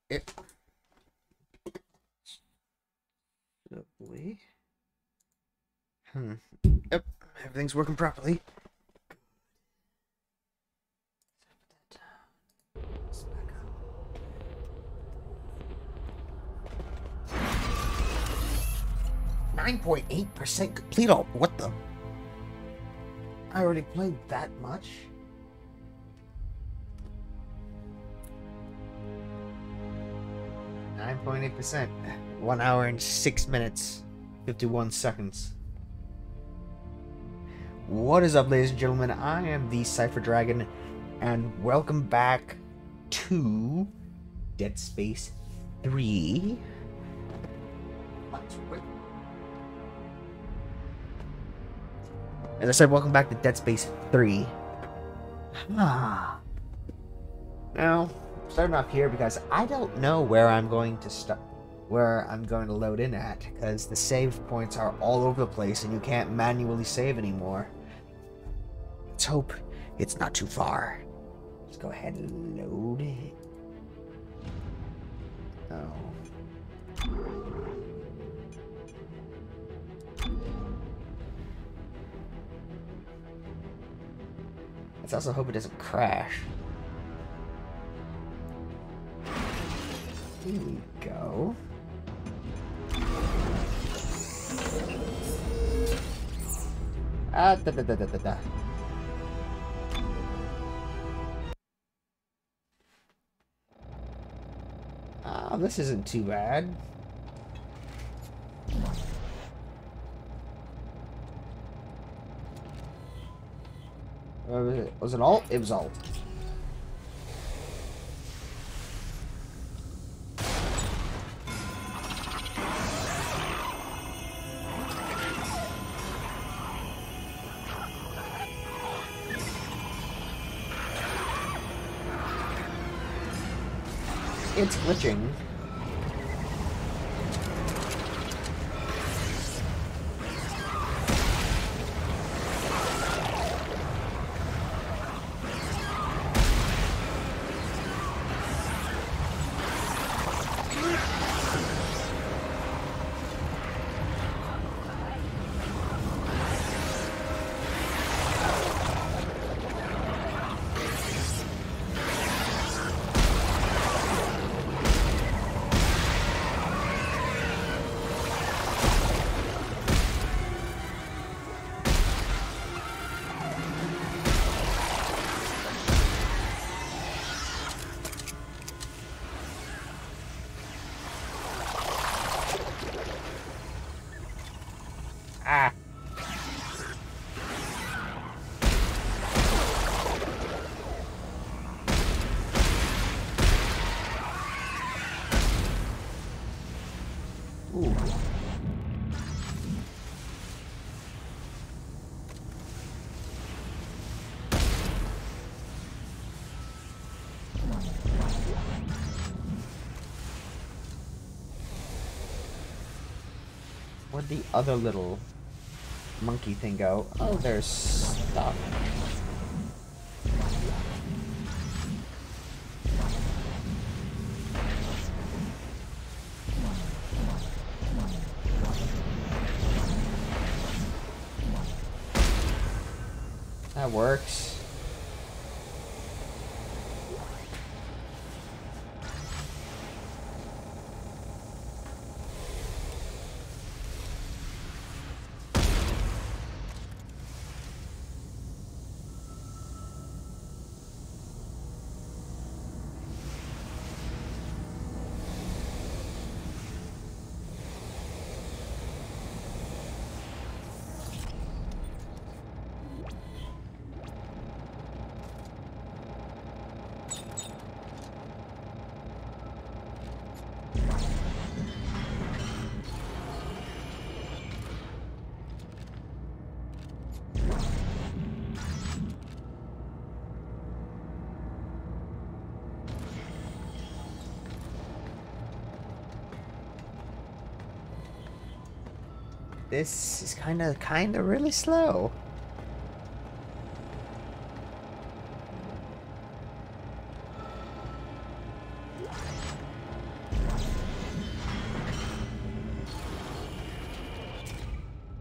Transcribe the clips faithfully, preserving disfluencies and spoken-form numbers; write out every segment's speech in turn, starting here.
It. Lovely. Hmm. Yep. Everything's working properly. nine point eight percent complete. All what the? I already played that much. nine point eight percent. One hour and six minutes, fifty-one seconds. What is up, ladies and gentlemen? I am the Cypher Dragon, and welcome back to Dead Space three. As I said, welcome back to Dead Space three. Ah. Now, starting off here because I don't know where I'm going to start, where I'm going to load in at, because the save points are all over the place and you can't manually save anymore. Let's hope it's not too far. Let's go ahead and load it. Oh. Let's also hope it doesn't crash. Here we go. Ah, da da da da da da. Ah, this isn't too bad. What was it? Was it alt? It was alt. It's glitching. Ah. Ooh. Where'd the other little monkey thing go? Oh, there's stuff. That works. This is kind of, kind of really slow.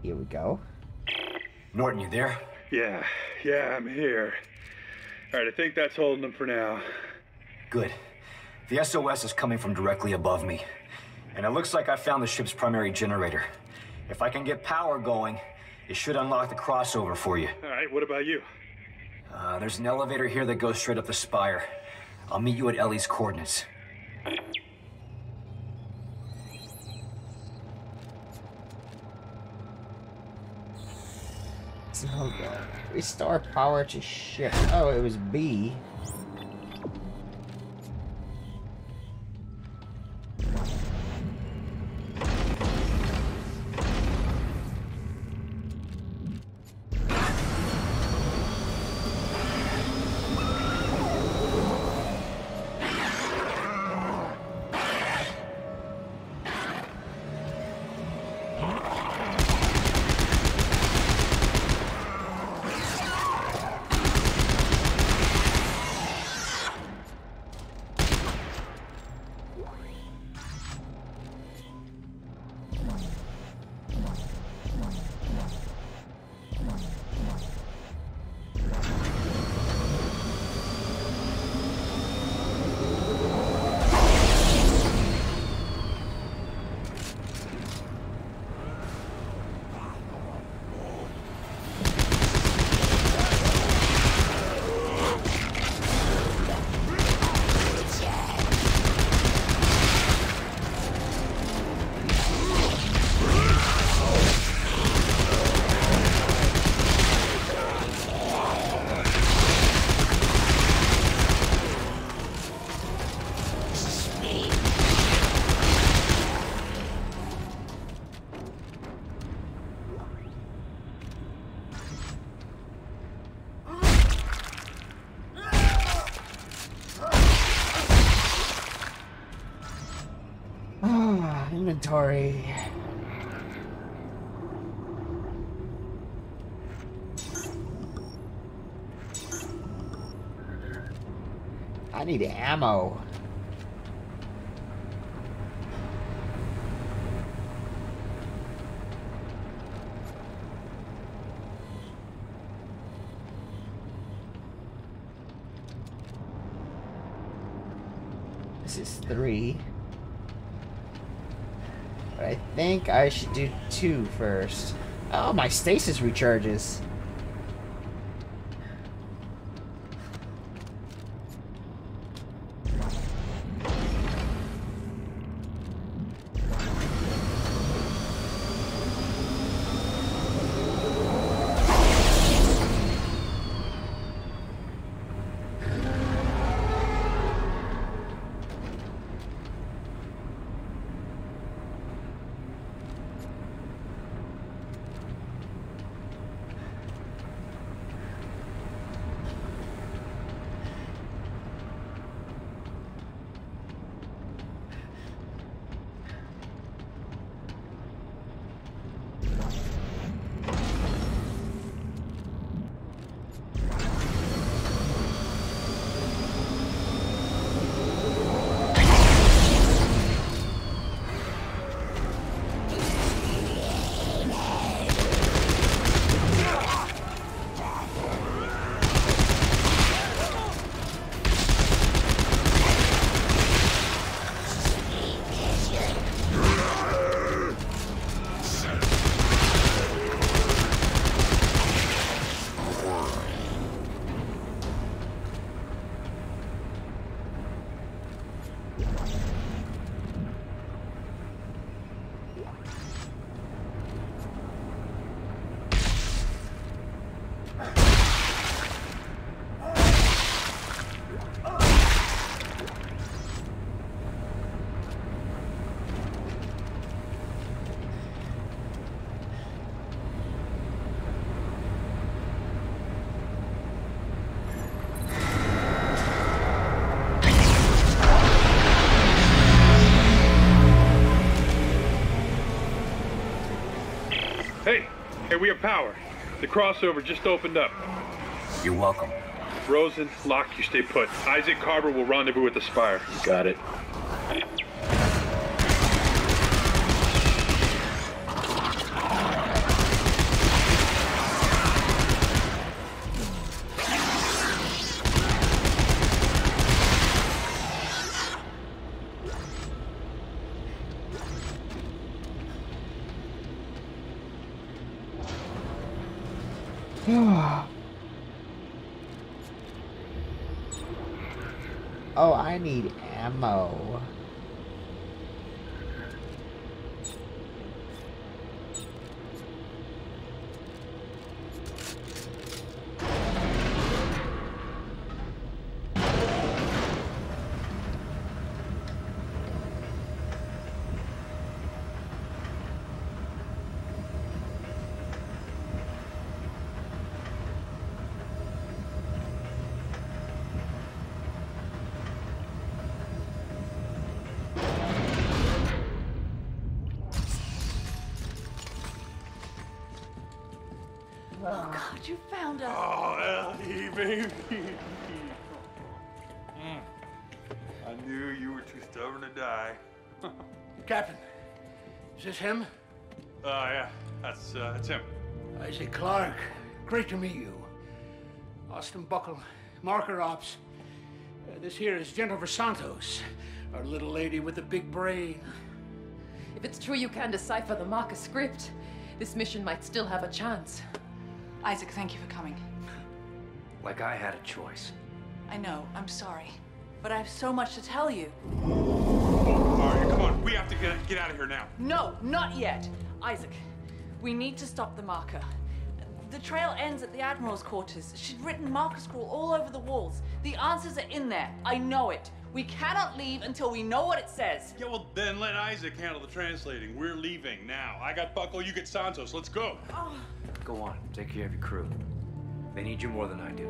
Here we go. Norton, you there? Yeah, yeah, I'm here. All right, I think that's holding them for now. Good. The S O S is coming from directly above me. And it looks like I found the ship's primary generator. If I can get power going, it should unlock the crossover for you. All right, what about you? Uh, there's an elevator here that goes straight up the spire. I'll meet you at Ellie's coordinates. Oh god. Restore power to ship. Oh, it was B. Inventory. I need ammo. This is three. But I think I should do two first. Oh, my stasis recharges. Hey, hey, we have power. The crossover just opened up. You're welcome. Rosen, Locke, you stay put. Isaac Carver will rendezvous at the spire. Got it. Oh, I need ammo. Oh God, you found us. Oh, Ellie, baby. Mm. I knew you were too stubborn to die. Captain, is this him? Uh, yeah, that's, uh, that's him. Isaac Clarke. Great to meet you. Austin Buckle, Marker Ops. Uh, this here is Jennifer Santos, our little lady with the big brain. If it's true you can decipher the marker script, this mission might still have a chance. Isaac, thank you for coming. Like I had a choice. I know, I'm sorry. But I have so much to tell you. All right, come on. We have to get, get out of here now. No, not yet. Isaac, we need to stop the marker. The trail ends at the Admiral's quarters. She'd written marker scroll all over the walls. The answers are in there. I know it. We cannot leave until we know what it says. Yeah, well, then let Isaac handle the translating. We're leaving now. I got Buckle, you get Santos. Let's go. Oh. Go on, take care of your crew. They need you more than I do.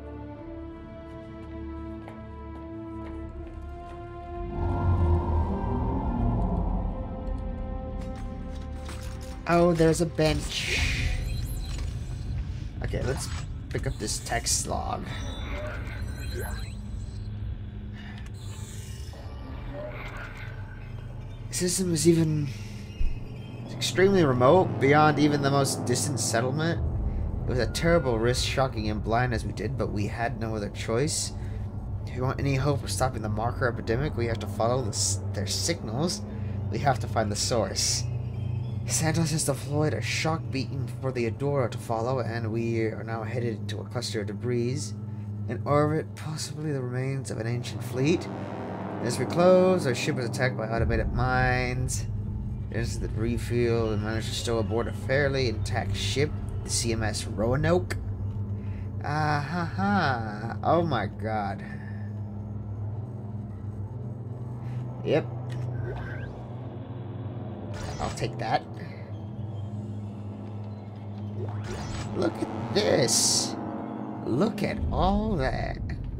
Oh, there's a bench. Okay, let's pick up this text log. The system is even extremely remote, beyond even the most distant settlement. It was a terrible risk, shocking and blind as we did, but we had no other choice. If we want any hope of stopping the marker epidemic, we have to follow the, their signals. We have to find the source. Santos has deployed a shock beacon for the Adora to follow, and we are now headed to a cluster of debris. In orbit, possibly the remains of an ancient fleet. As we close, our ship is attacked by automated mines. There's the debris field and managed to stow aboard a fairly intact ship, the C M S Roanoke. Ah ha ha. Oh my god. Yep. I'll take that. Look at this. Look at all that.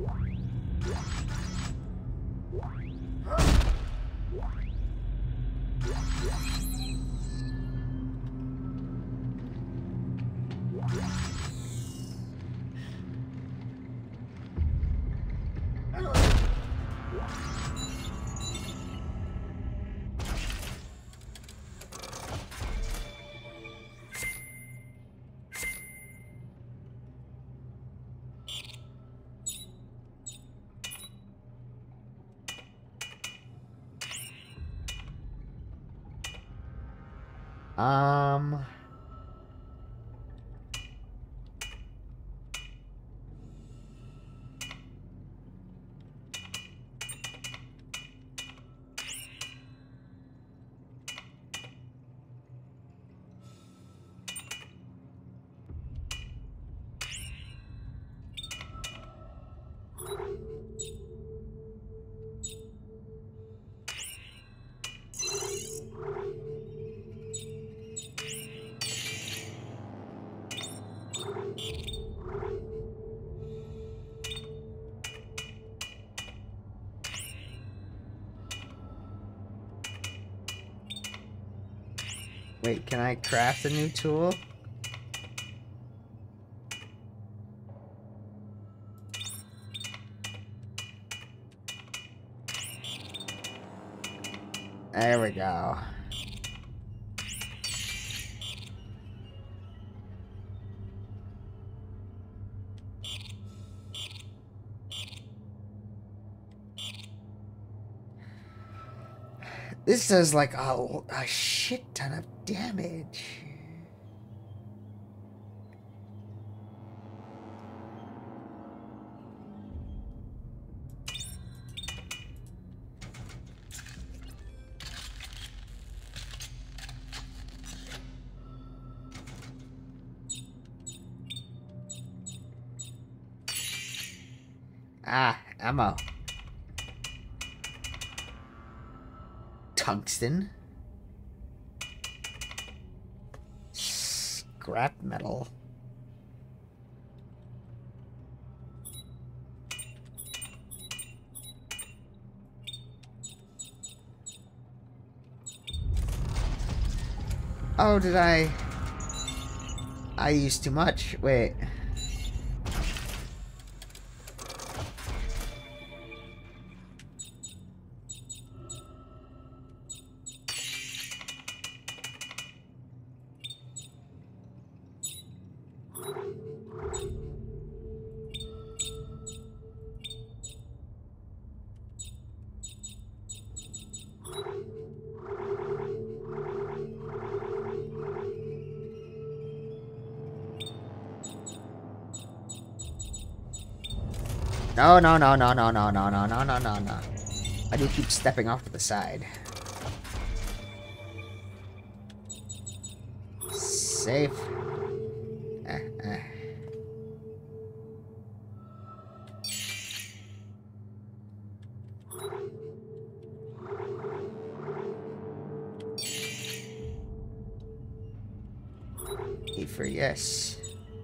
Um... Wait, can I craft a new tool? There we go. This does like a, a shit ton of damage. Ah, ammo. Tungsten. Scrap metal. Oh, did I... I used too much. Wait. No, no, no, no, no, no, no, no, no, no, no, no. I do keep stepping off to the side. Safe. Eh, eh. E for yes.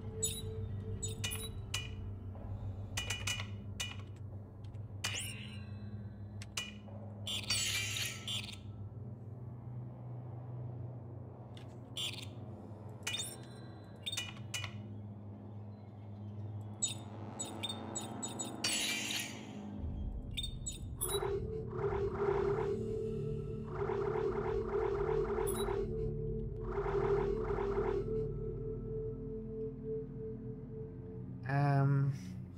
Um...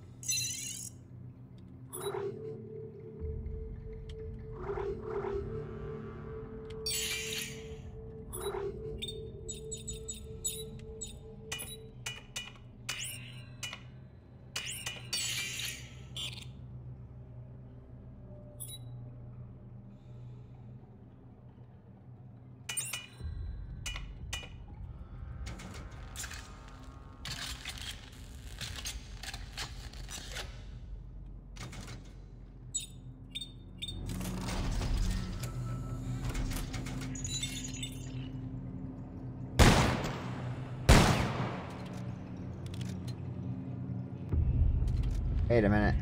Wait a minute.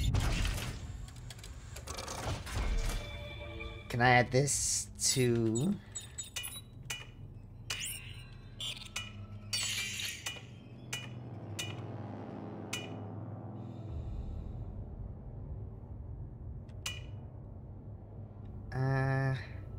Can I add this to... Uh...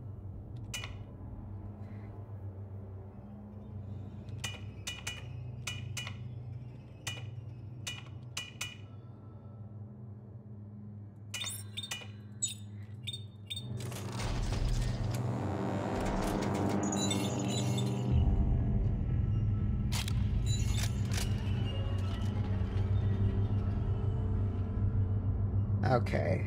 Okay.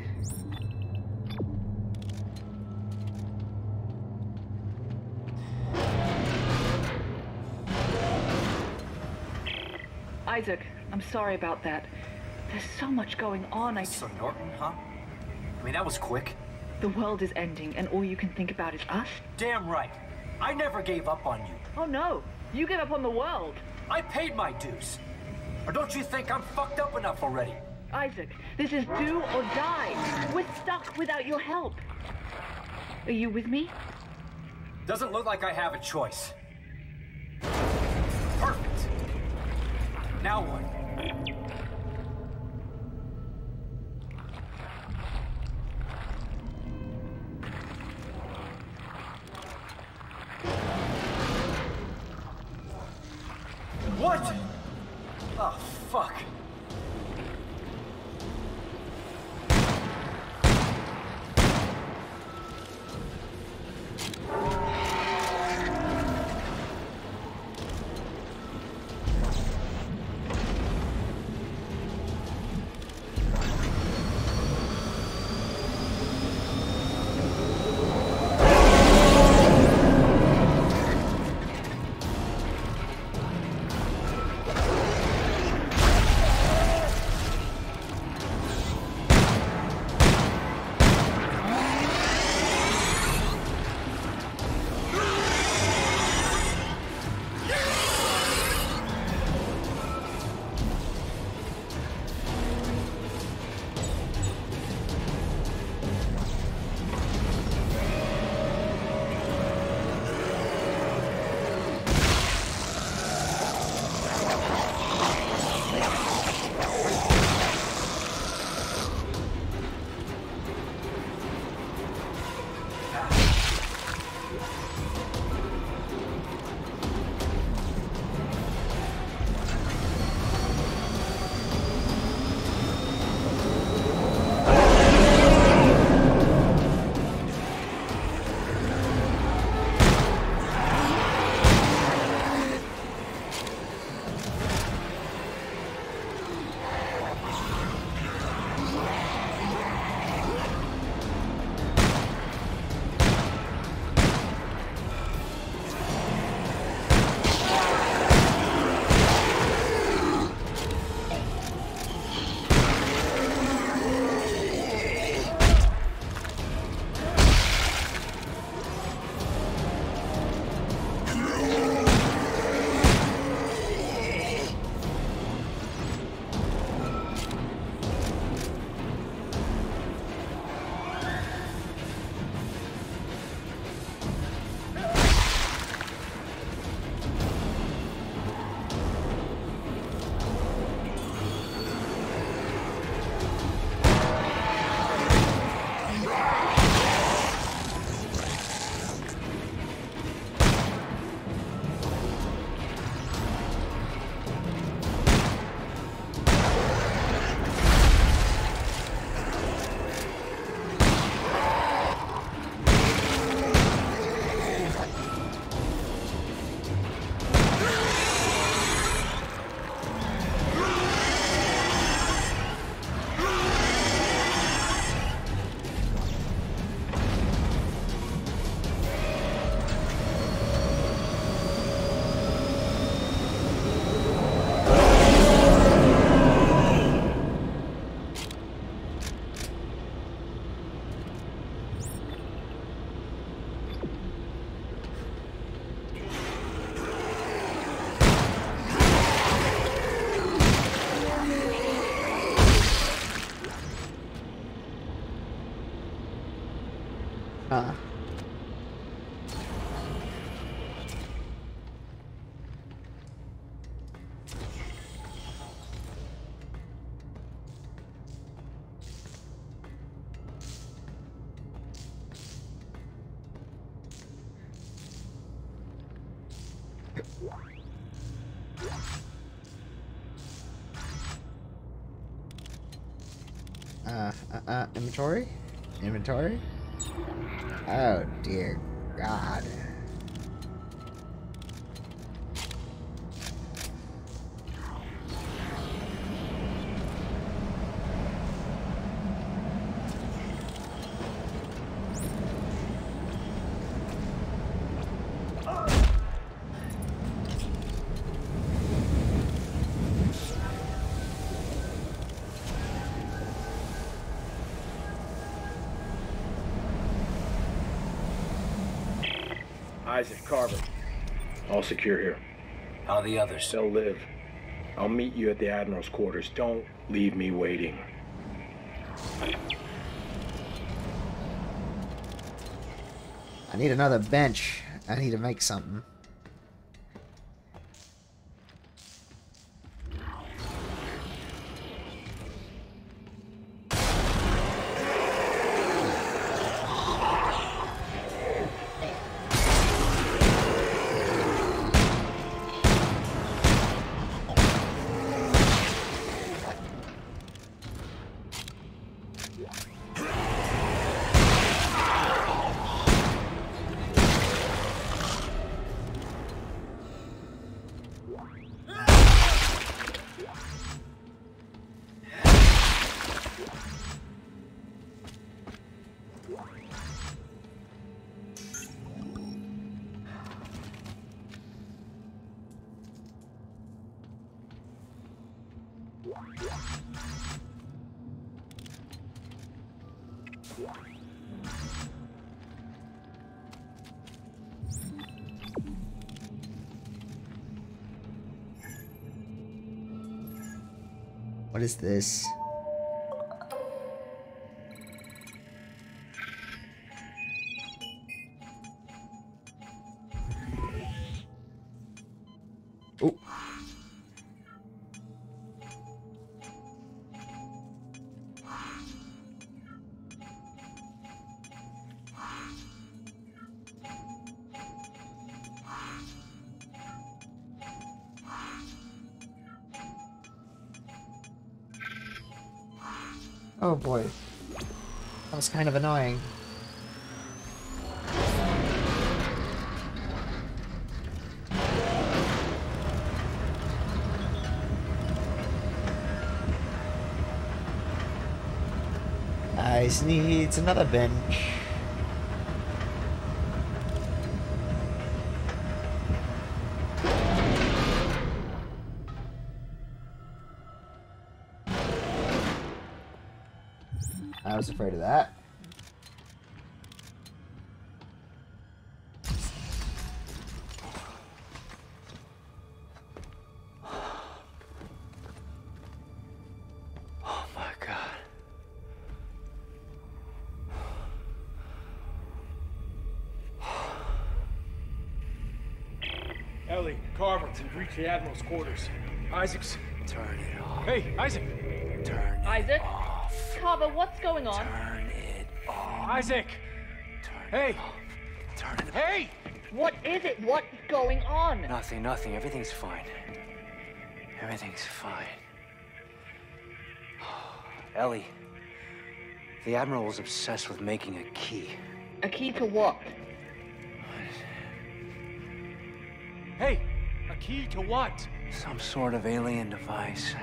Isaac, I'm sorry about that. There's so much going on. I So Norton, huh? I mean, that was quick. The world is ending, and all you can think about is us? Damn right. I never gave up on you. Oh no, you gave up on the world. I paid my dues. Or don't you think I'm fucked up enough already? Isaac, this is do or die. We're stuck without your help. Are you with me? Doesn't look like I have a choice. Perfect. Now what? What? Oh, fuck. Huh. Uh, uh, uh, inventory? Inventory? Oh, dear God. Isaac, Carver. All secure here. How are the others? They'll live. I'll meet you at the Admiral's quarters. Don't leave me waiting. I need another bench. I need to make something. What is this? Oh. Oh boy. That was kind of annoying. Ice needs another bench. I was afraid of that. Oh my God. Ellie, Carver, we've reached the Admiral's quarters. Isaac's... Turn it off. Hey, Isaac! Turn it Isaac? off. Carver, what's going on? Turn it off. Isaac! Turn Hey! it off. Turn it off. Hey! What is it? What's going on? Nothing, nothing. Everything's fine. Everything's fine. Ellie, the Admiral was obsessed with making a key. A key to what? Hey! A key to what? Some sort of alien device.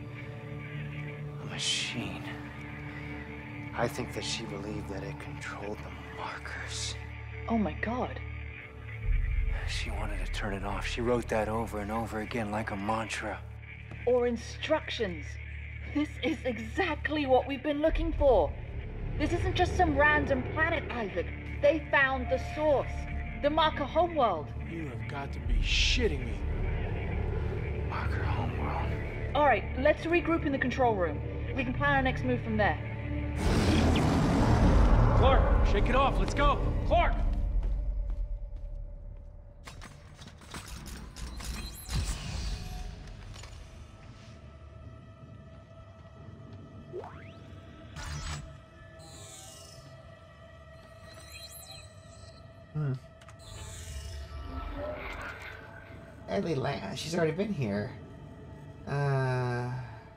A machine. I think that she believed that it controlled the markers. Oh my God. She wanted to turn it off. She wrote that over and over again like a mantra. Or instructions. This is exactly what we've been looking for. This isn't just some random planet, Isaac. They found the source. The Marker homeworld. You have got to be shitting me. Marker homeworld. All right, let's regroup in the control room. We can plan our next move from there. Clark, shake it off. Let's go. Clark! Hmm. Ellie Lang, she's already been here. Uh...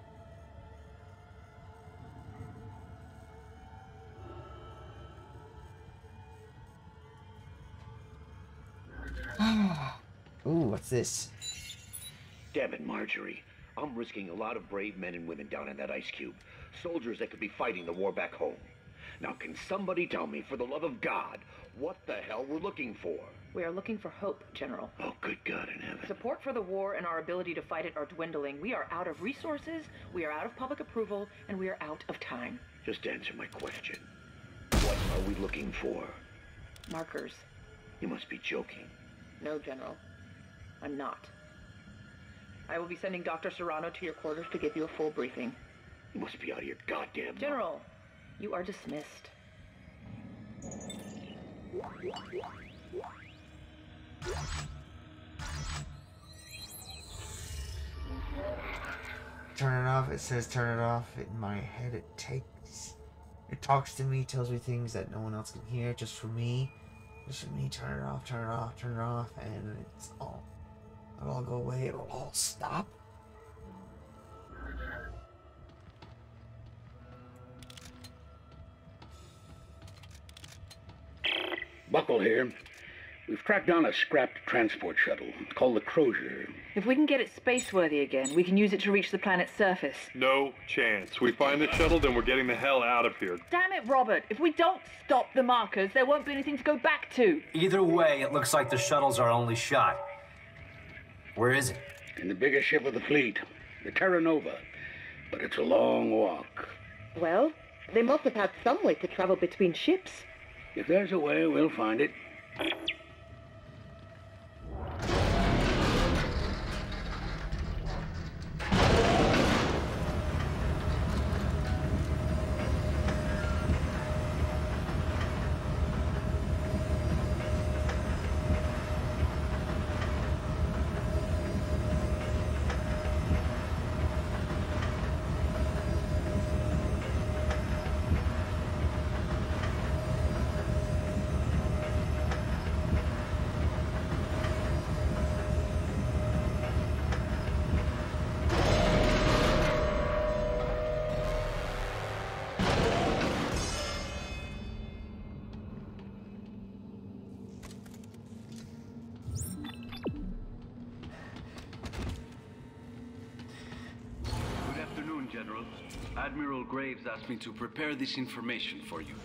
Ooh, what's this? Damn it, Marjorie. I'm risking a lot of brave men and women down in that ice cube. Soldiers that could be fighting the war back home. Now, can somebody tell me, for the love of God, what the hell we're looking for? We are looking for hope, General. Oh, good God in heaven. Support for the war and our ability to fight it are dwindling. We are out of resources, we are out of public approval, and we are out of time. Just answer my question. What are we looking for? Markers. You must be joking. No, General. I'm not. I will be sending Doctor Serrano to your quarters to give you a full briefing. You must be out of your goddamn mind. General, you are dismissed. Turn it off. It says turn it off. In my head, it takes... It talks to me, tells me things that no one else can hear, just for me. Just for me, turn it off, turn it off, turn it off, and it's all... It'll all go away, it'll all stop. Buckle here. We've tracked down a scrapped transport shuttle called the Crozier. If we can get it spaceworthy again, we can use it to reach the planet's surface. No chance. We find the shuttle, then we're getting the hell out of here. Damn it, Robert. If we don't stop the markers, there won't be anything to go back to. Either way, it looks like the shuttle's our only shot. Where is it? In the biggest ship of the fleet, the Terra Nova. But it's a long walk. Well, they must have had some way to travel between ships. If there's a way, we'll find it. General. Admiral Graves asked me to prepare this information for you.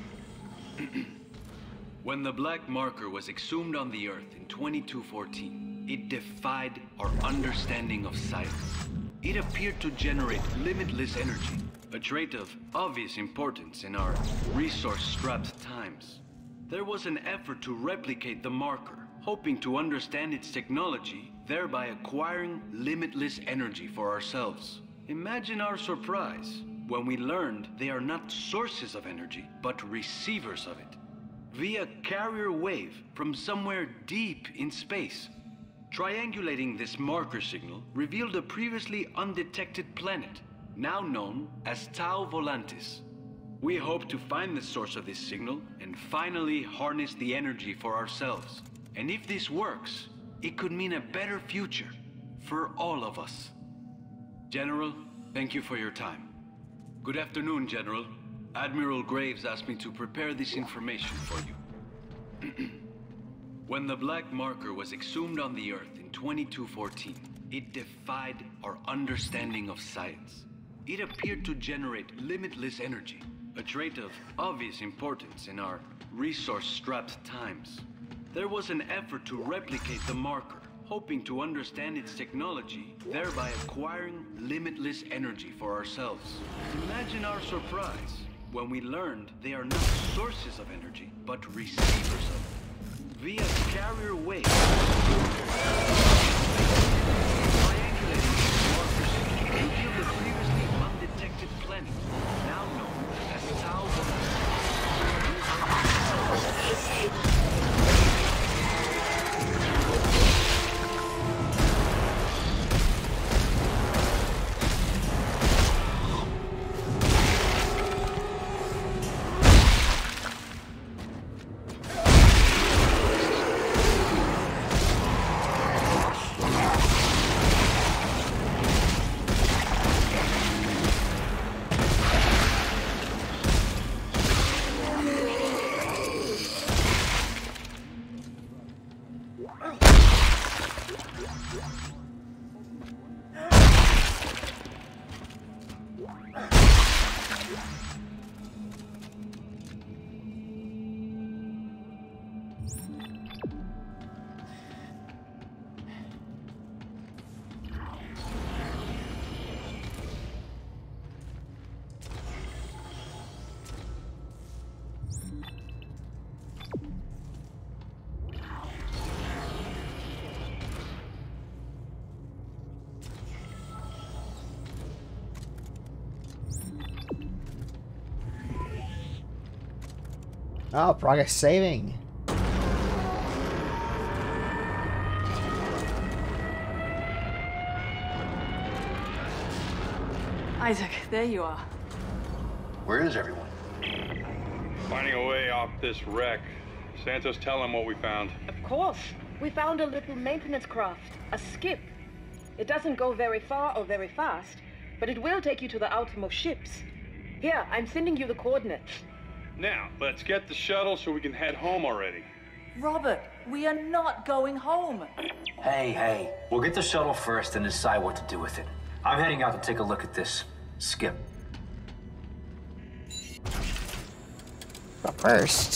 When the Black Marker was exhumed on the Earth in twenty-two fourteen, it defied our understanding of science. It appeared to generate limitless energy, a trait of obvious importance in our resource-strapped times. There was an effort to replicate the marker, hoping to understand its technology, thereby acquiring limitless energy for ourselves. Imagine our surprise when we learned they are not sources of energy, but receivers of it. Via carrier wave from somewhere deep in space. Triangulating this marker signal revealed a previously undetected planet, now known as Tau Volantis. We hope to find the source of this signal and finally harness the energy for ourselves. And if this works, it could mean a better future for all of us. General, thank you for your time. Good afternoon, General. Admiral Graves asked me to prepare this information for you. When the Black Marker was exhumed on the Earth in twenty-two fourteen, it defied our understanding of science. It appeared to generate limitless energy, a trait of obvious importance in our resource-strapped times. There was an effort to replicate the marker, hoping to understand its technology, thereby acquiring limitless energy for ourselves. Imagine our surprise when we learned they are not sources of energy, but receivers of it. Via carrier wave, triangulating these markers revealed a previously undetected planet, now known as Tau Volantis. Oh, progress saving. Isaac, there you are. Where is everyone? Finding a way off this wreck. Santos, tell him what we found. Of course. We found a little maintenance craft, a skip. It doesn't go very far or very fast, but it will take you to the outermost ships. Here, I'm sending you the coordinates. Now, let's get the shuttle so we can head home already. Robert, we are not going home. Hey, hey. We'll get the shuttle first and decide what to do with it. I'm heading out to take a look at this skip. But first...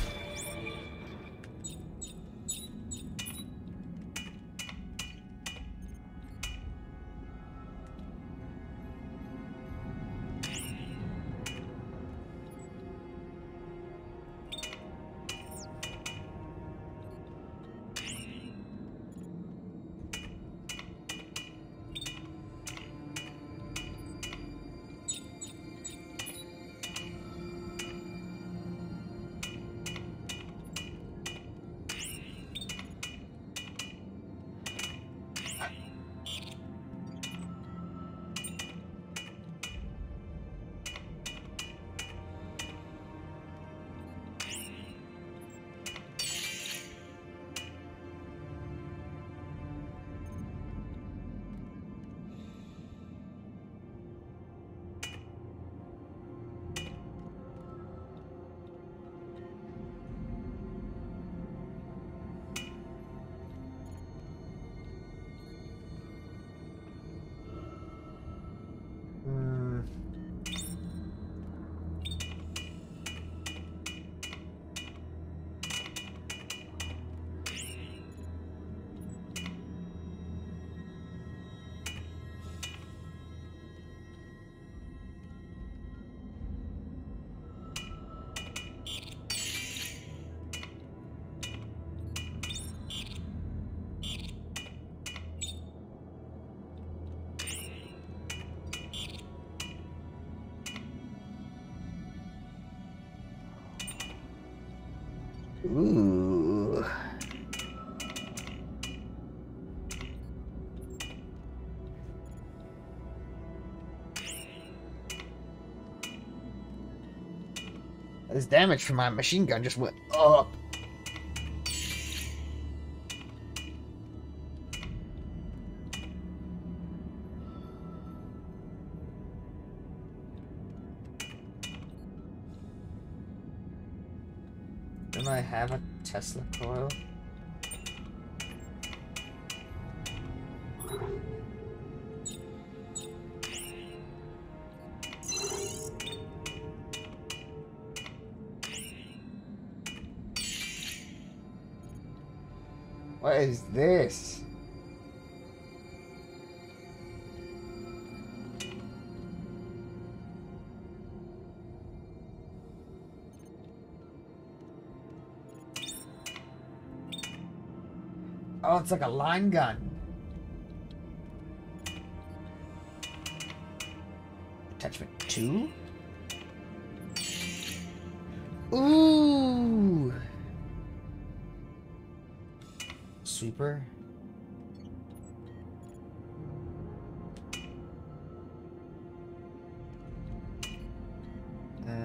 Ooh. This damage from my machine gun just went up. Don't I have a Tesla coil? What is this? Oh, it's like a line gun. Attachment two? Ooh! Sweeper? Uh...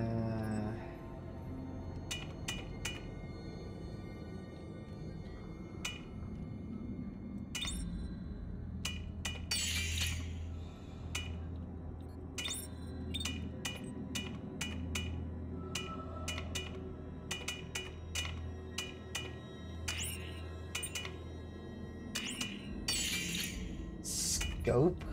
Scope.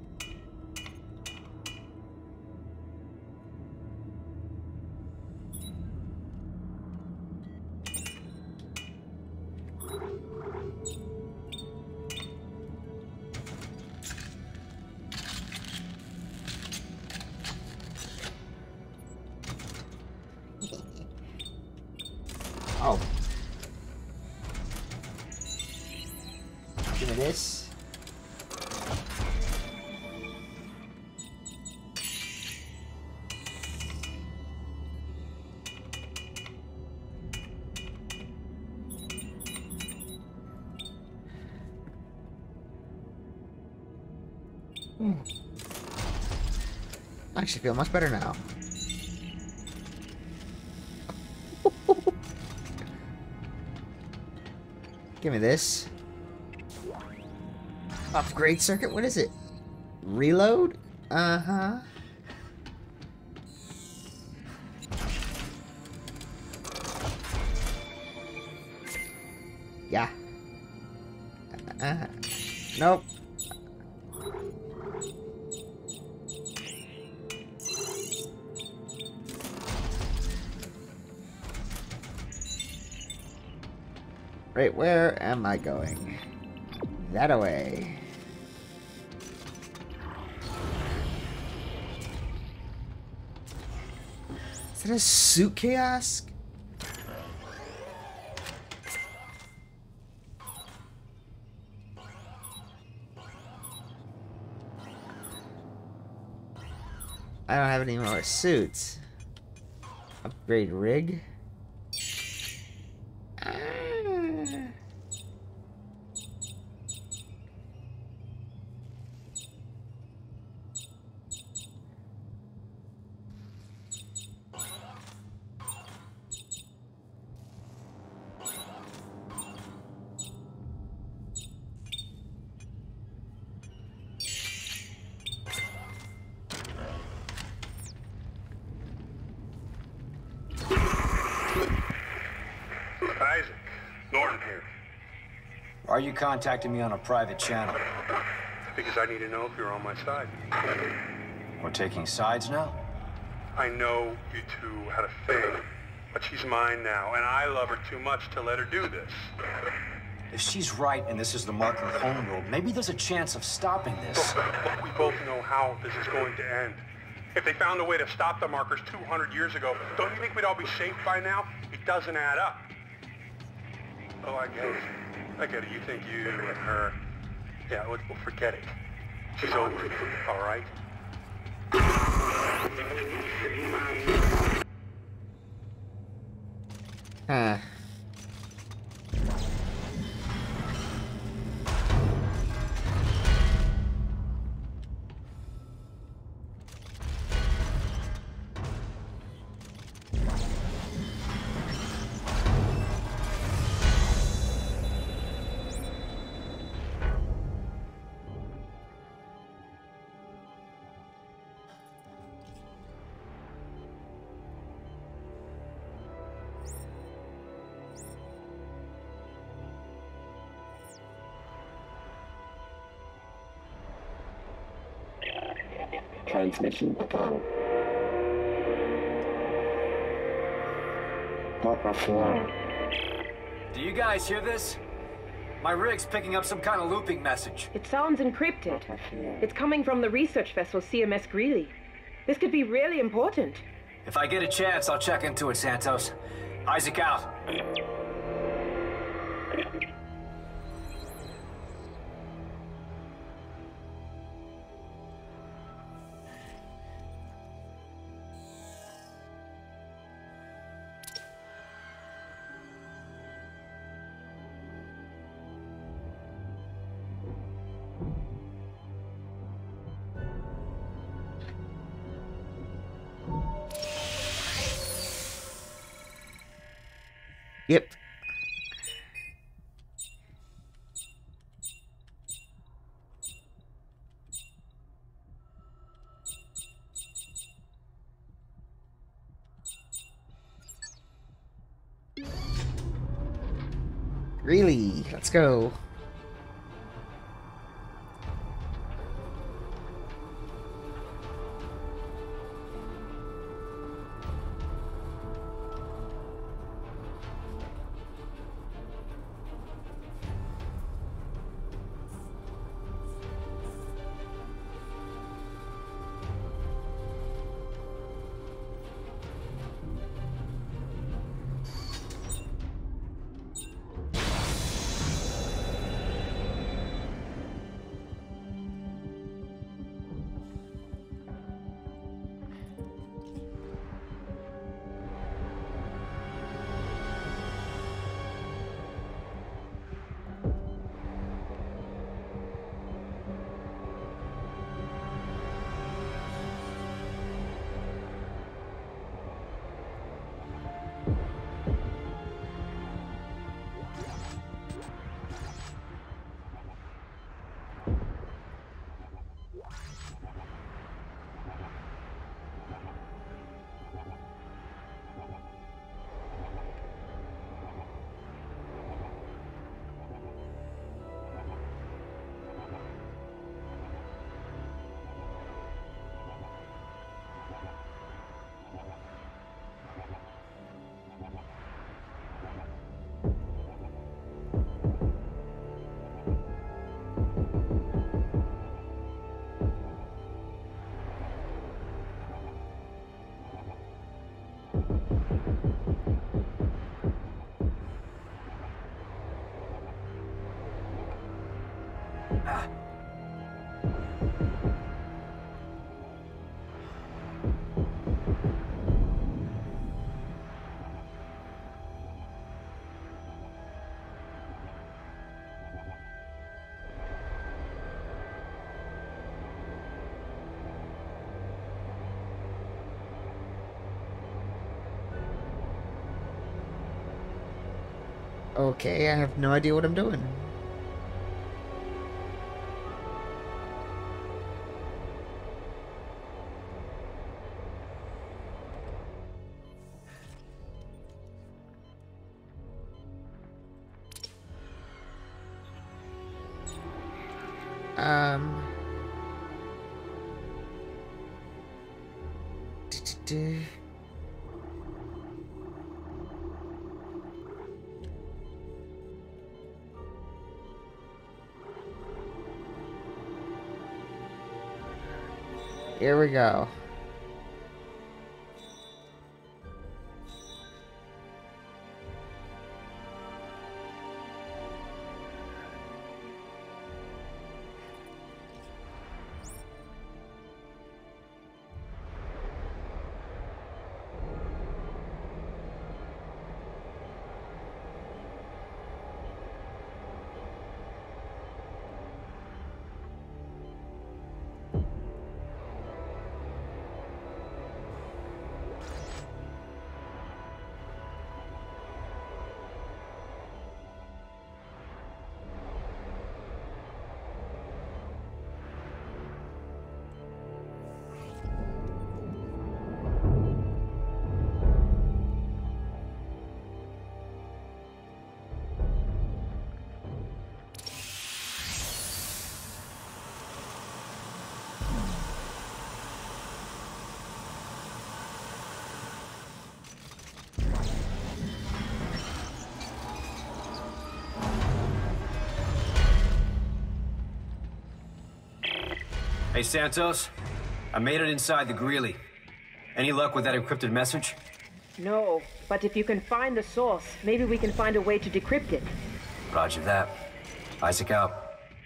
Oh. Give me this. I actually feel much better now. Give me this. Upgrade circuit? What is it? Reload? Uh-huh. Yeah. Uh, nope. Right, where am I going? That away. Is that a suit kiosk? I don't have any more suits. Upgrade rig. Ah. Isaac, Norton here. Why are you contacting me on a private channel? Because I need to know if you're on my side. We're taking sides now? I know you two had a thing, but she's mine now, and I love her too much to let her do this. If she's right and this is the Marker homeworld, maybe there's a chance of stopping this. Look, look, we both know how this is going to end. If they found a way to stop the Markers two hundred years ago, don't you think we'd all be safe by now? It doesn't add up. Oh, I get it. I get it. You think you and her... Yeah, well, forget it. She's over, all right? Huh. Transmission tunnel. Papa four. Do you guys hear this? My rig's picking up some kind of looping message. It sounds encrypted. It's coming from the research vessel C M S Greeley. This could be really important. If I get a chance, I'll check into it, Santos. Isaac out. Yep. Really? Let's go. Okay, I have no idea what I'm doing. Um. Du-du-du. Here we go. Hey, Santos. I made it inside the Greeley. Any luck with that encrypted message? No, but if you can find the source, maybe we can find a way to decrypt it. Roger that. Isaac out.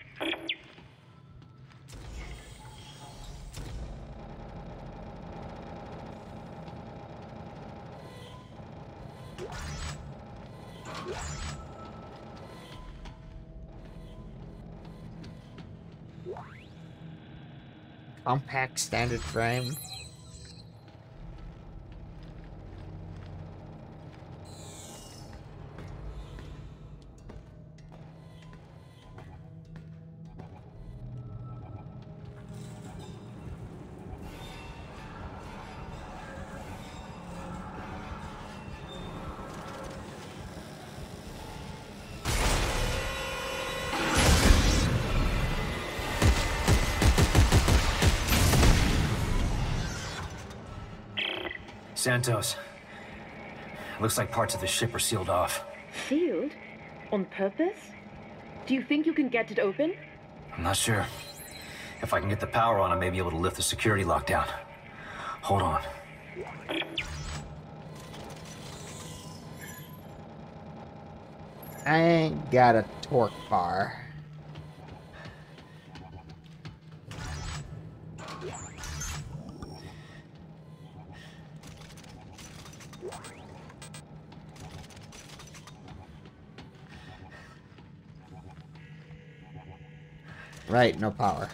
Compact standard frame. Santos. Looks like parts of the ship are sealed off. Sealed? On purpose? Do you think you can get it open? I'm not sure. If I can get the power on, I may be able to lift the security lockdown. Hold on. I ain't got a torque bar. Right, no power.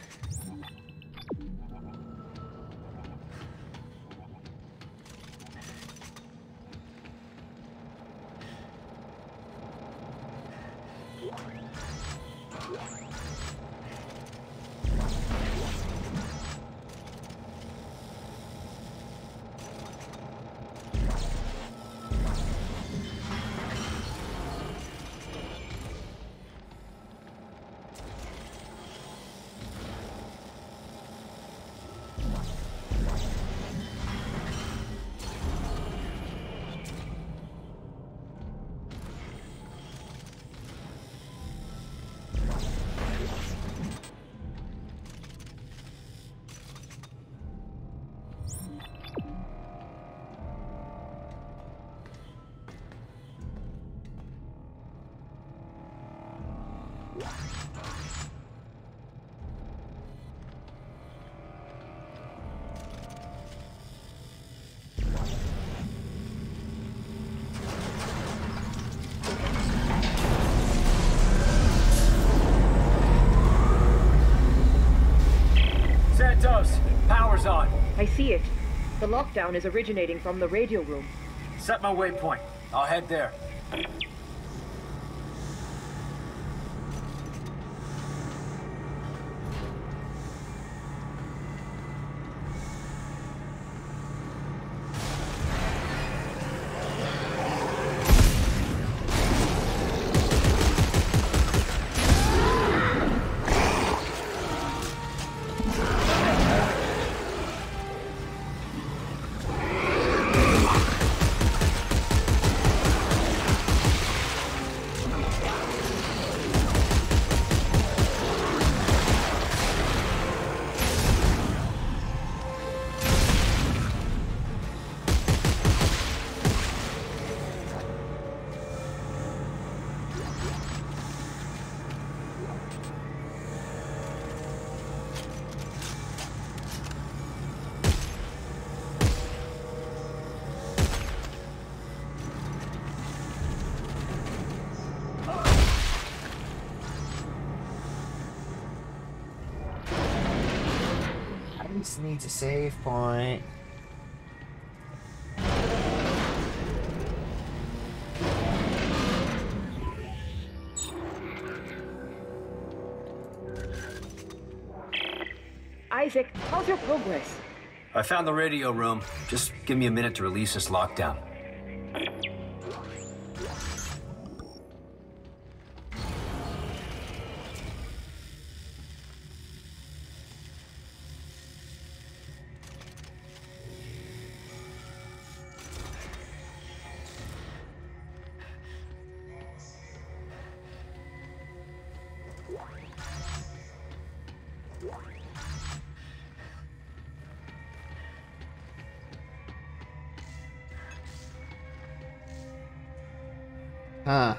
Santos, power's on. I see it. The lockdown is originating from the radio room. Set my waypoint. I'll head there. This needs a save point. Isaac, how's your progress? I found the radio room. Just give me a minute to release this lockdown. Huh.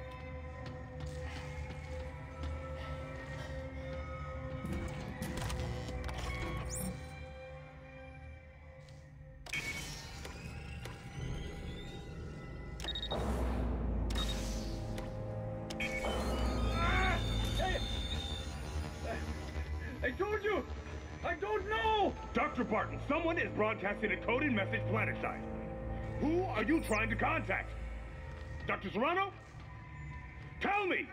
I told you! I don't know! Doctor Barton, someone is broadcasting a coded message planetside. Who are you trying to contact? Doctor Serrano? Tell me!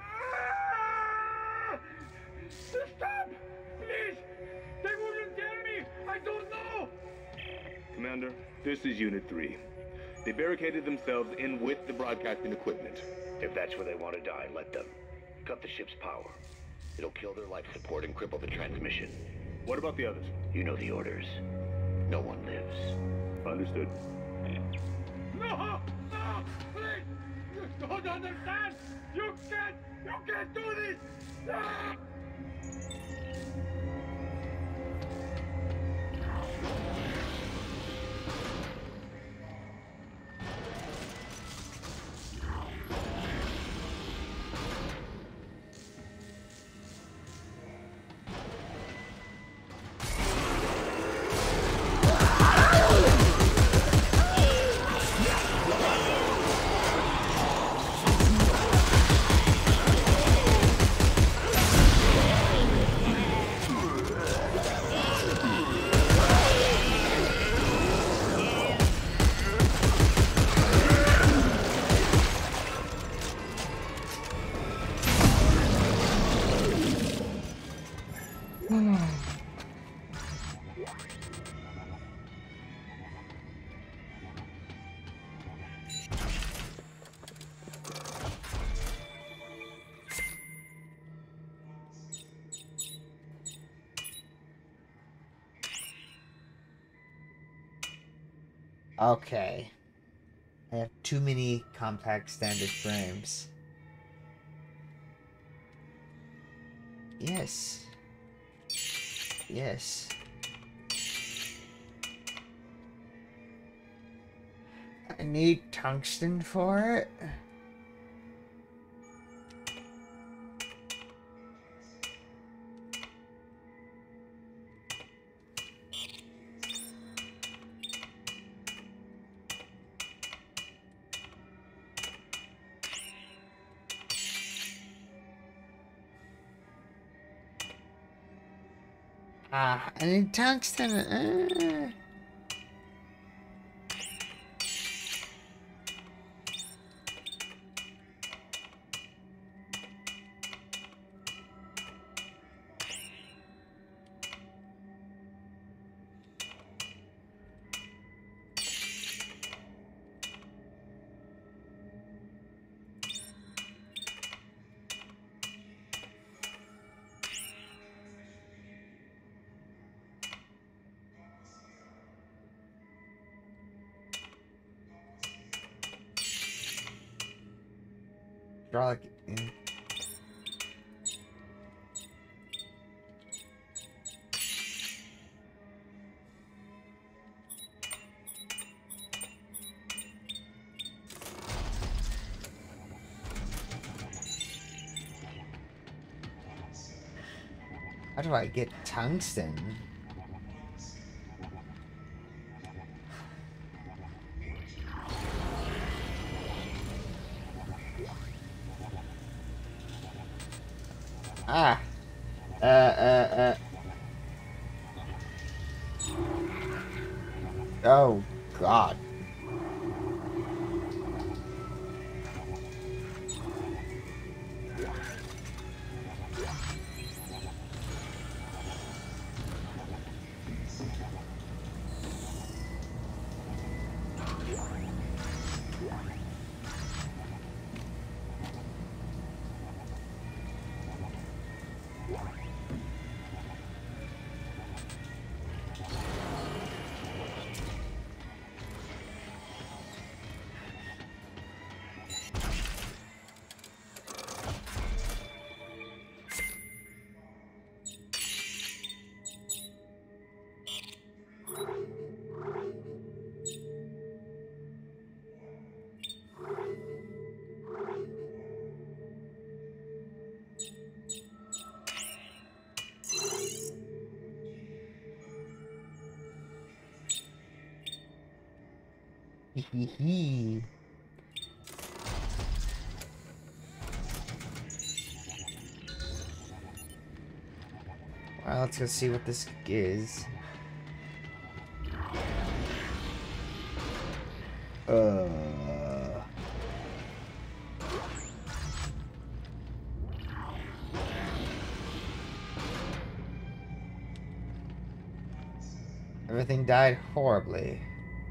Stop! Please! They wouldn't tell me! I don't know! Commander, this is Unit three. They barricaded themselves in with the broadcasting equipment. If that's where they want to die, let them. Cut the ship's power. It'll kill their life support and cripple the transmission. What about the others? You know the orders. No one lives. Understood. No! No! Please! You don't understand! You can't! You can't do this! No! Okay. I have too many compact standard frames. Yes. Yes. I need tungsten for it. Ah, I need tungsten. Uh. Hydraulic in. How do I get tungsten? Ah. Uh, uh, uh. Oh, God. Hee hee. Well, let's go see what this is. Uh. Everything died horribly.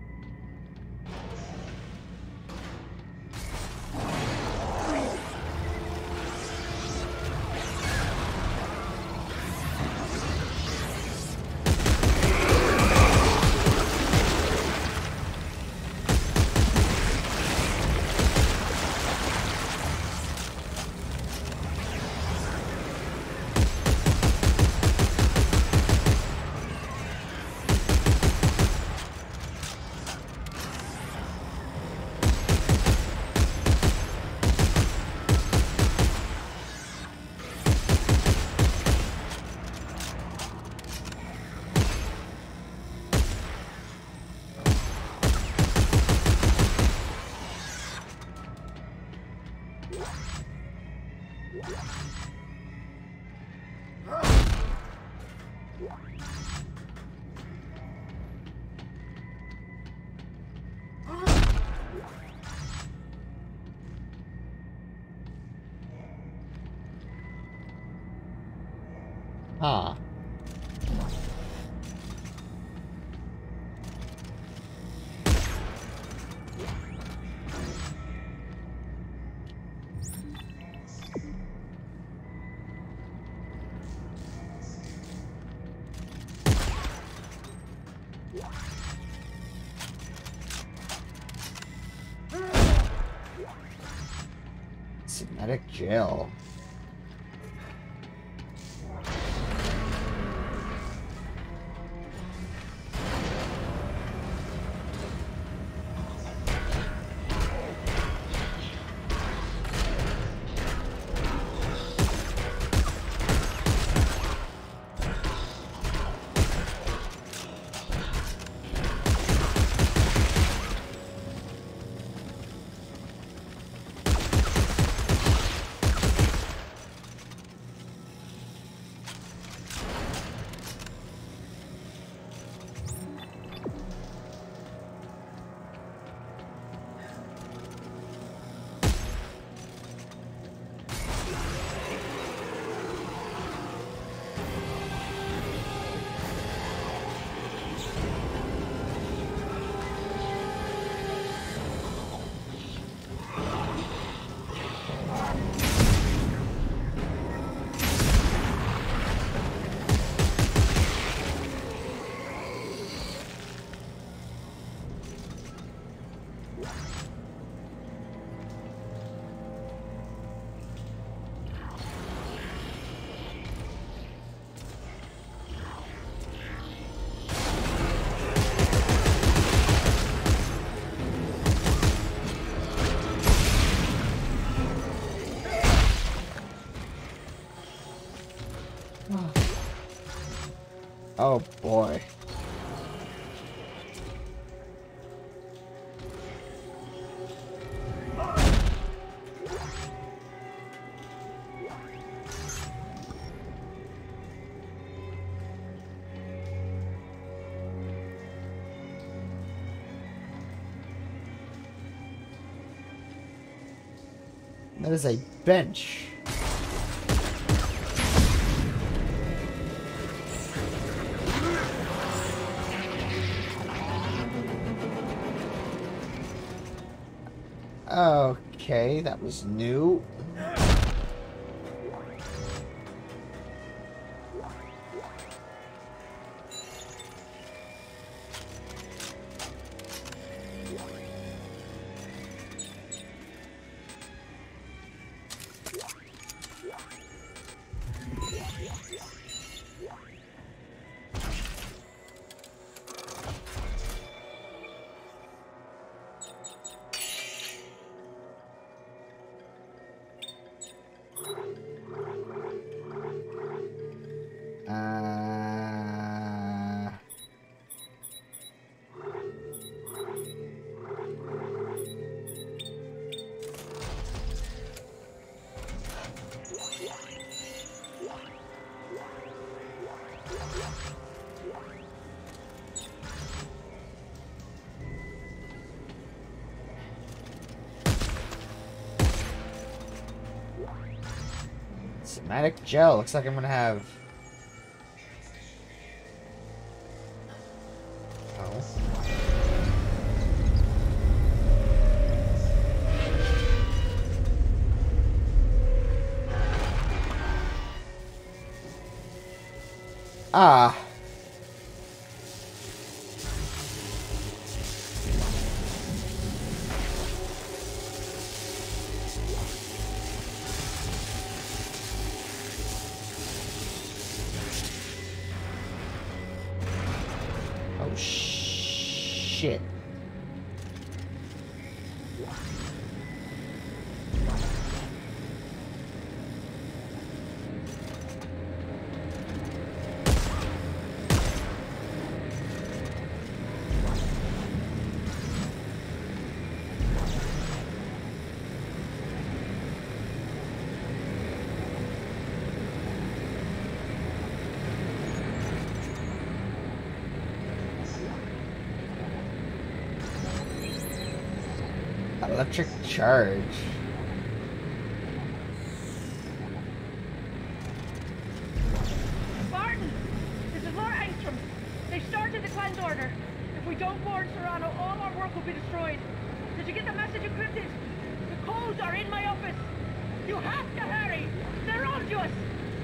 Huh. Synthetic gel. Oh boy. That is a bench. Okay, that was new. Uh... Somatic gel. Looks like I'm gonna have. Oh. Ah. Oh, shit. Electric charge. Barton! This is Laura Engstrom. They started the cleanse order. If we don't warn Serrano, all our work will be destroyed. Did you get the message encrypted? The codes are in my office. You have to hurry. They're on to us.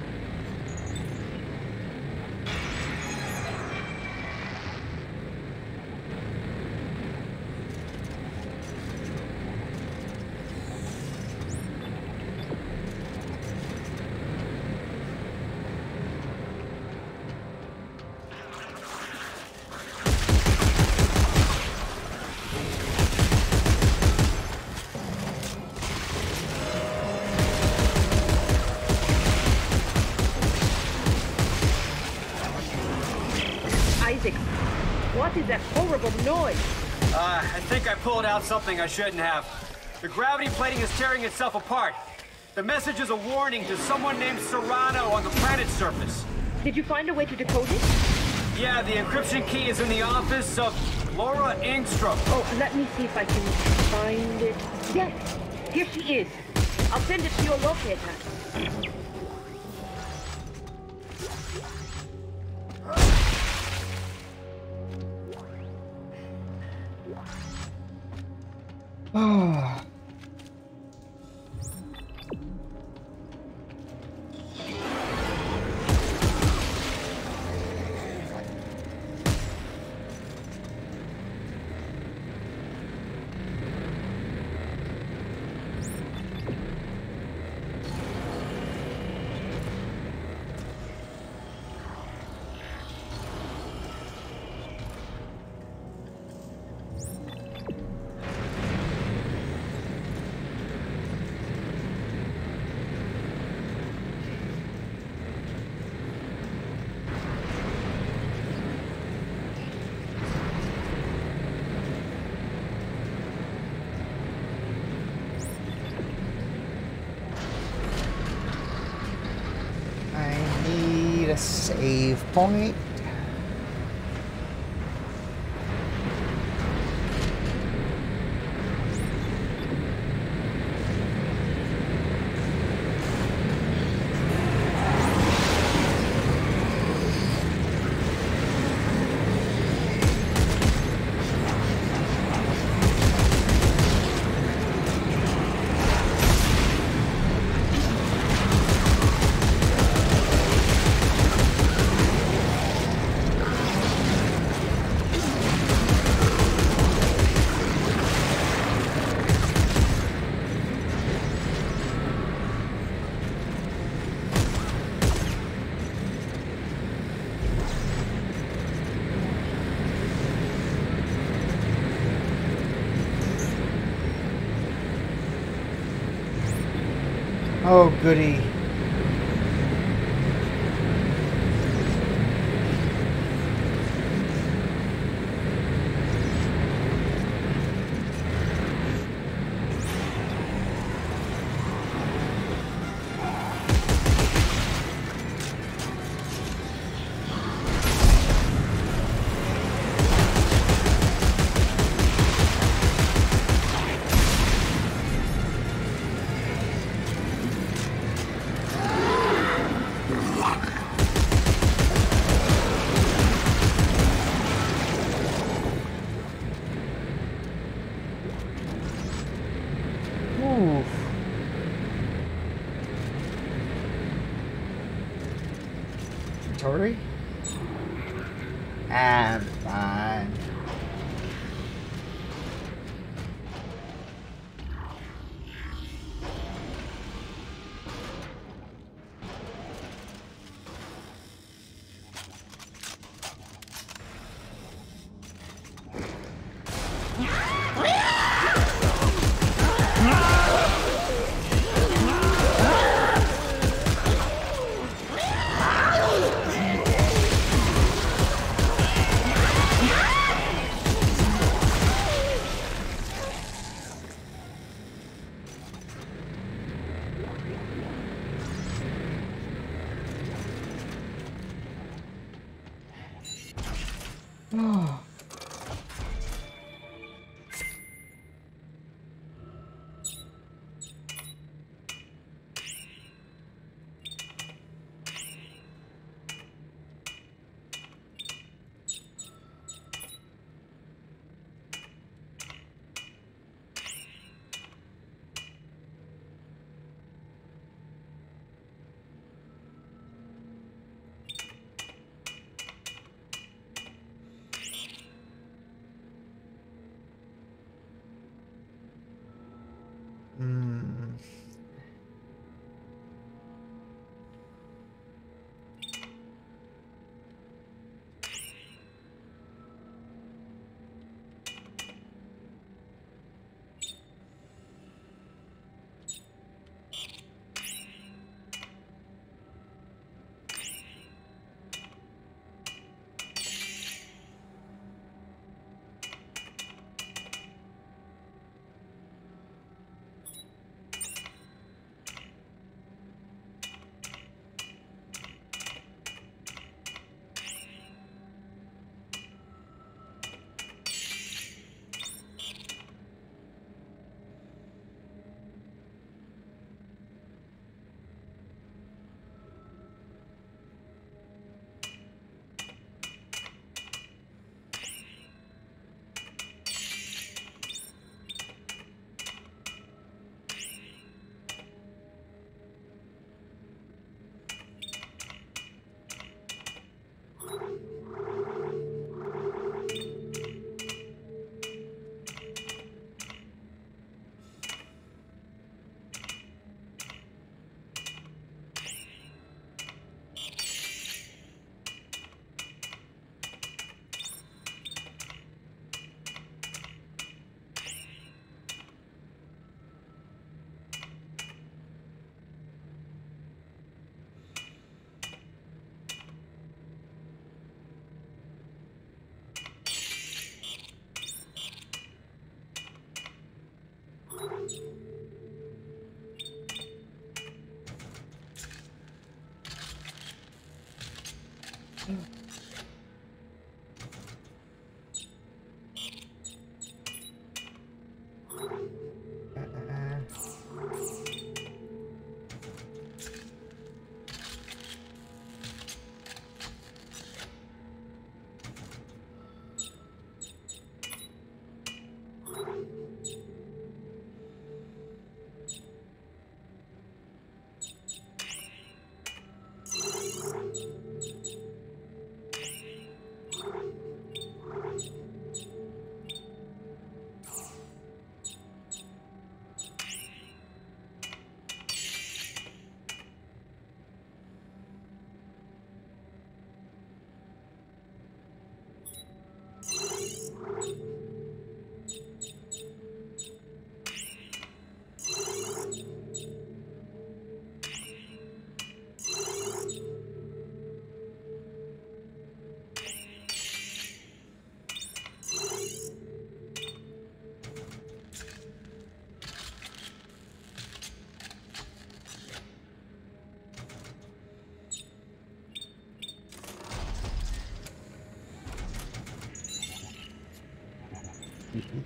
What is that horrible noise? Uh, I think I pulled out something I shouldn't have. The gravity plating is tearing itself apart. The message is a warning to someone named Serrano on the planet's surface. Did you find a way to decode it? Yeah, the encryption key is in the office of Laura Engstrom. Oh, let me see if I can find it. Yes, here she is. I'll send it to your locator. Oh. Save point. Oh, goody. Inventory. And fine. Oh. Hmm.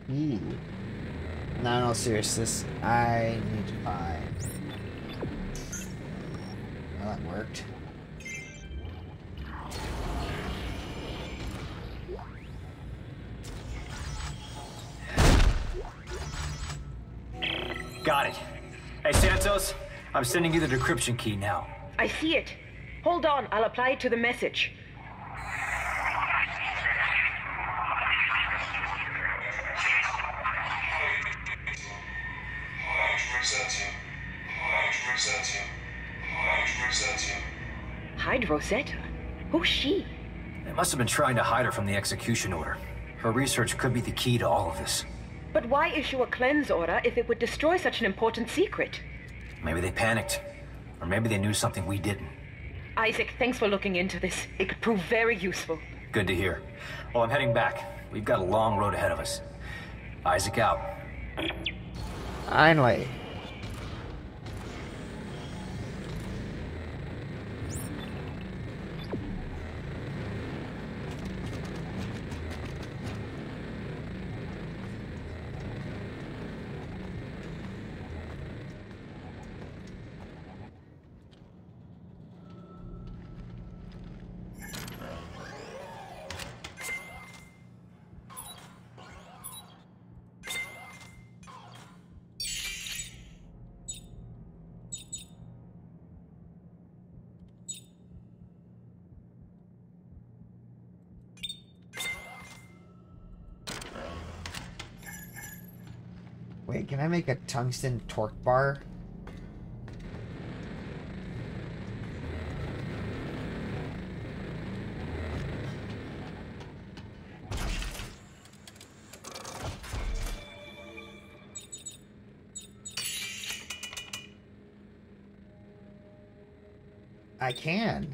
Ooh. No, in all seriousness, I need to find... Well, that worked. Got it. Hey, Santos, I'm sending you the decryption key now. I see it. Hold on, I'll apply it to the message. Hide Rosetta? Who's she? They must have been trying to hide her from the execution order. Her research could be the key to all of this. But why issue a cleanse order if it would destroy such an important secret? Maybe they panicked. Or maybe they knew something we didn't. Isaac, thanks for looking into this. It could prove very useful. Good to hear. Well, I'm heading back. We've got a long road ahead of us. Isaac out. Finally. Wait, can I make a tungsten torque bar? I can.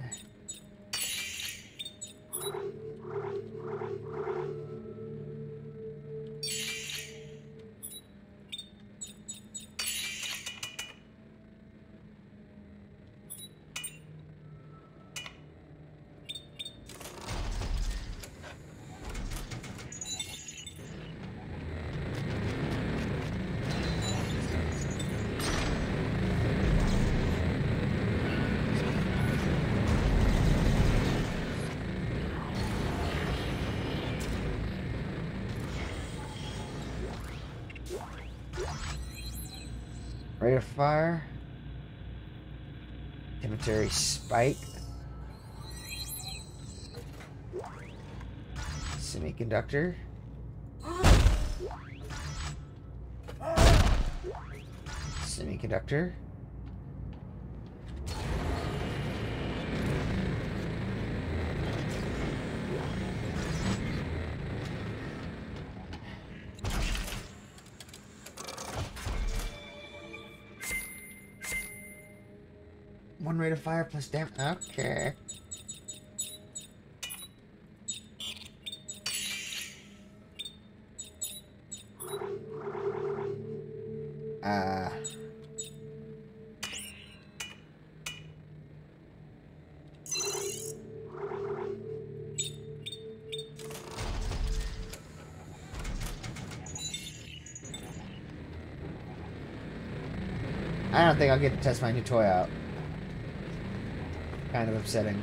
Rate of fire. Inventory spike. Semiconductor. Semiconductor. One rate of fire plus damage. Okay. Uh. I don't think I'll get to test my new toy out. Kind of upsetting.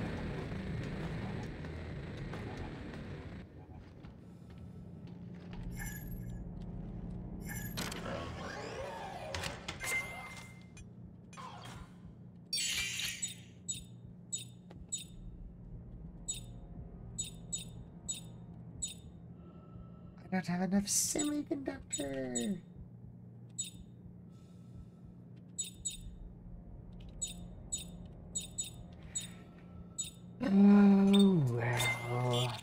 I don't have enough semiconductor. Oh, well.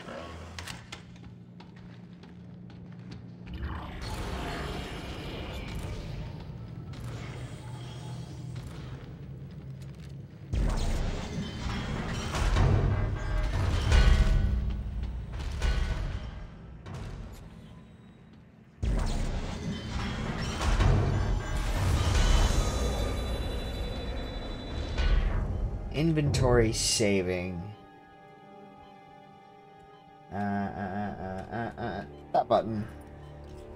Inventory saving. Uh, uh, uh, uh, uh, that button.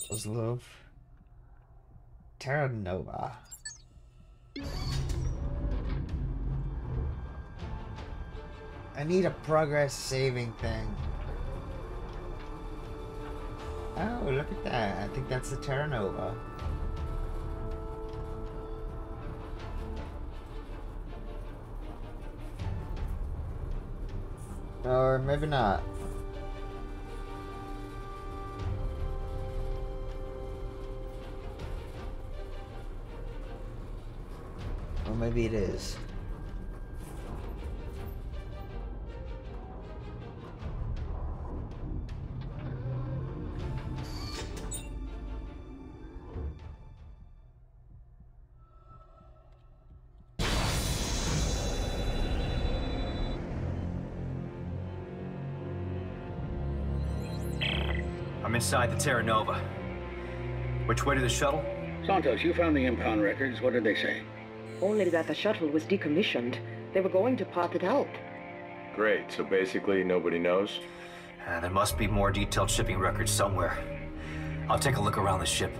Kozlov. Terra Nova. I need a progress saving thing. Oh, look at that. I think that's the Terra Nova. Or maybe not. Or maybe it is. I'm inside the Terra Nova. Which way to the shuttle? Santos, you found the impound records. What did they say? Only that the shuttle was decommissioned. They were going to part it out. Great, so basically nobody knows? Uh, there must be more detailed shipping records somewhere. I'll take a look around the ship.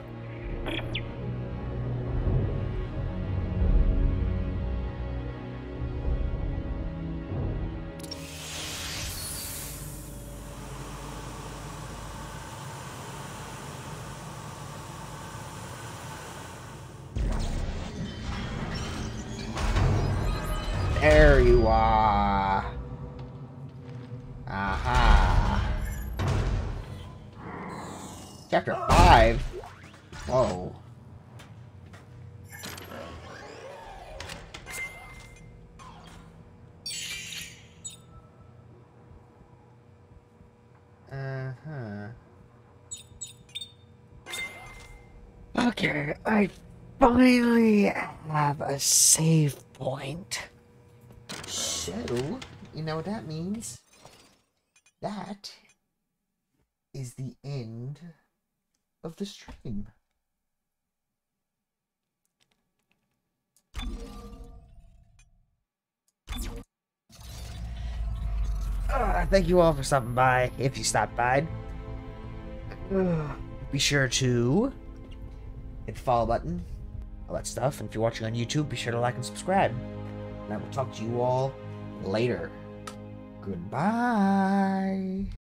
There you are. Aha. Chapter five. Whoa. Uh-huh. Okay, I finally have a save point. So, you know what that means? That is the end of the stream. Uh, thank you all for stopping by, if you stopped by. Uh, be sure to hit the follow button, all that stuff, and if you're watching on YouTube, be sure to like and subscribe. And I will talk to you all later. Goodbye.